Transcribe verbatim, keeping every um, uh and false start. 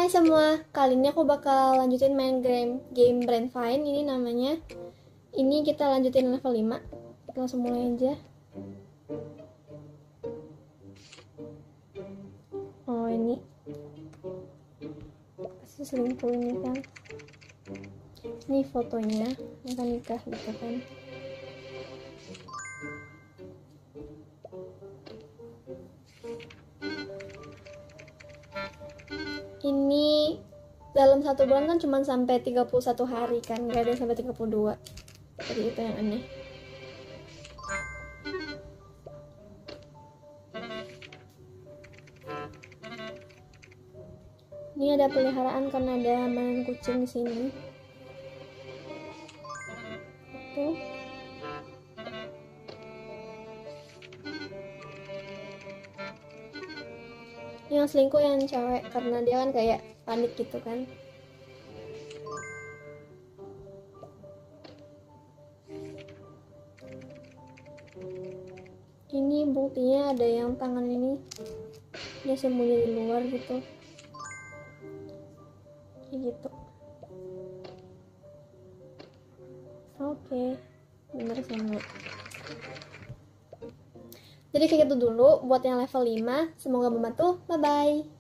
Hai semua, kali ini aku bakal lanjutin main game game Brand Find. Ini namanya. Ini kita lanjutin level lima. Kita langsung mulai aja. Oh, ini pasti selingkuh ini kan. Ini fotonya, mereka nikah gitu kan. Ini dalam satu bulan kan cuma sampai tiga puluh satu hari kan, gak ada sampai tiga puluh dua. Jadi itu yang aneh. Ini ada peliharaan karena ada mainan kucing di sini. Tuh. Yang selingkuh yang cewek karena dia kan kayak panik gitu kan. Ini buktinya ada yang tangan ini dia sembunyi di luar gitu, kayak gitu. Oke, bener sama. Jadi kayak gitu dulu buat yang level lima. Semoga membantu. Bye bye.